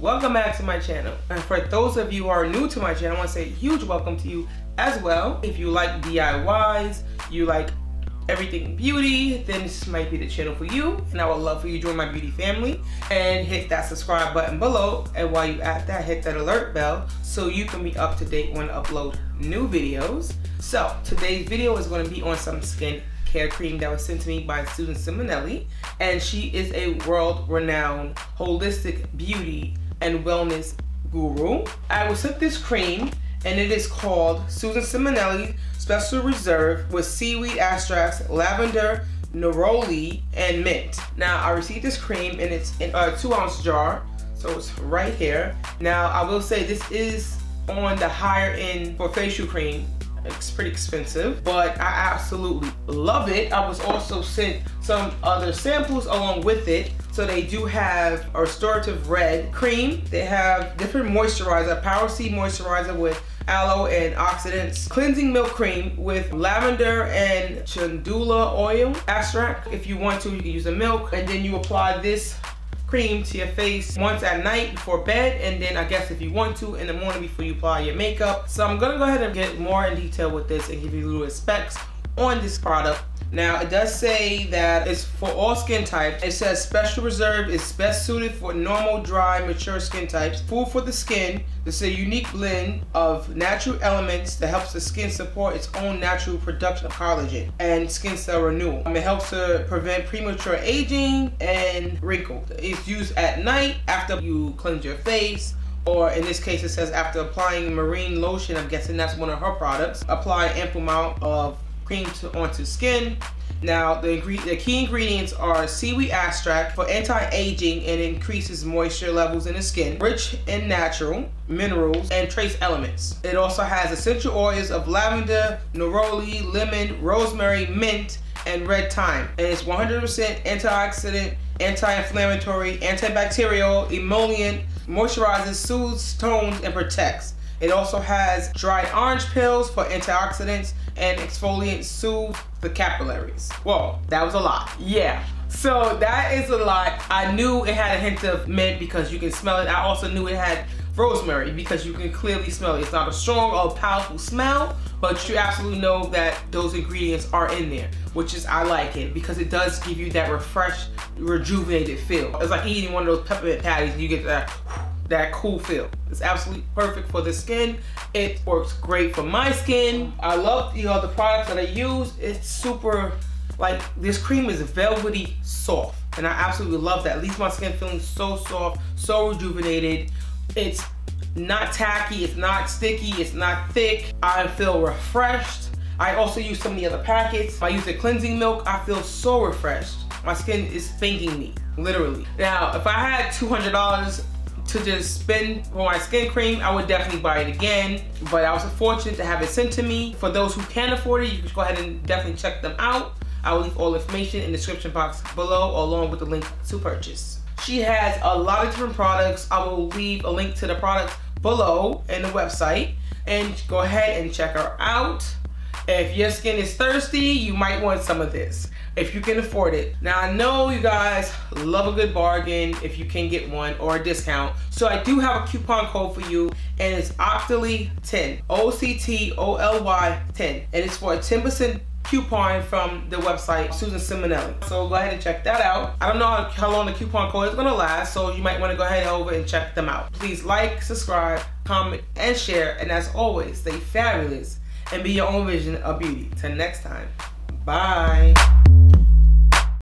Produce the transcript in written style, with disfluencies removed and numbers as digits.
welcome back to my channel. And for those of you who are new to my channel, I want to say a huge welcome to you as well. If you like DIYs, you like everything beauty, then this might be the channel for you, and I would love for you to join my beauty family and hit that subscribe button below, and while you at that, hit that alert bell so you can be up to date when I upload new videos. So today's video is going to be on some skin care cream that was sent to me by Susan Simonelli, and she is a world-renowned holistic beauty and wellness guru. I was sent this cream, and it is called Susan Simonelli Special Reserve with seaweed extracts, lavender, neroli, and mint. Now, I received this cream and it's in a 2-ounce jar, so it's right here. Now, I will say this is on the higher end for facial cream. It's pretty expensive, but I absolutely love it. I was also sent some other samples along with it. So they do have a restorative red cream. They have different moisturizer, Power C moisturizer with aloe and oxidants, cleansing milk cream with lavender and chandula oil extract. If you want to, you can use the milk, and then you apply this cream to your face once at night before bed, and then I guess if you want to in the morning before you apply your makeup. So I'm gonna go ahead and get more in detail with this and give you little specs on this product. Now, it does say that it's for all skin types. It says Special Reserve is best suited for normal, dry, mature skin types. Food for the skin. This is a unique blend of natural elements that helps the skin support its own natural production of collagen and skin cell renewal. It helps to prevent premature aging and wrinkles. It's used at night after you cleanse your face, or in this case it says after applying marine lotion. I'm guessing that's one of her products. Apply an ample amount of cream onto skin. Now, the key ingredients are seaweed extract for anti-aging and increases moisture levels in the skin, rich in natural minerals and trace elements. It also has essential oils of lavender, neroli, lemon, rosemary, mint, and red thyme. And it's 100% antioxidant, anti-inflammatory, antibacterial, emollient, moisturizes, soothes, tones, and protects. It also has dried orange peels for antioxidants and exfoliants, soothe the capillaries. Whoa, that was a lot. Yeah, so that is a lot. I knew it had a hint of mint because you can smell it. I also knew it had rosemary because you can clearly smell it. It's not a strong or powerful smell, but you absolutely know that those ingredients are in there, which is, I like it because it does give you that refreshed, rejuvenated feel. It's like eating one of those peppermint patties and you get that cool feel. It's absolutely perfect for the skin. It works great for my skin. I love the products that I use. It's super, like, this cream is velvety soft, and I absolutely love that. It leaves my skin feeling so soft, so rejuvenated. It's not tacky, it's not sticky, it's not thick. I feel refreshed. I also use some of the other packets. If I use the cleansing milk, I feel so refreshed. My skin is thanking me, literally. Now, if I had $200 to just spend for my skin cream, I would definitely buy it again, but I was fortunate to have it sent to me. For those who can afford it, you can go ahead and definitely check them out. I will leave all information in the description box below, along with the link to purchase. She has a lot of different products. I will leave a link to the products below in the website, and go ahead and check her out. If your skin is thirsty, you might want some of this if you can afford it. Now, I know you guys love a good bargain if you can get one, or a discount. So I do have a coupon code for you, and it's Octoly10, OCTOLY 10, and it's for a 10% coupon from the website Susan Simonelli. So go ahead and check that out. I don't know how long the coupon code is gonna last, so you might wanna go ahead over and check them out. Please like, subscribe, comment, and share, and as always, stay fabulous and be your own vision of beauty. Till next time, bye.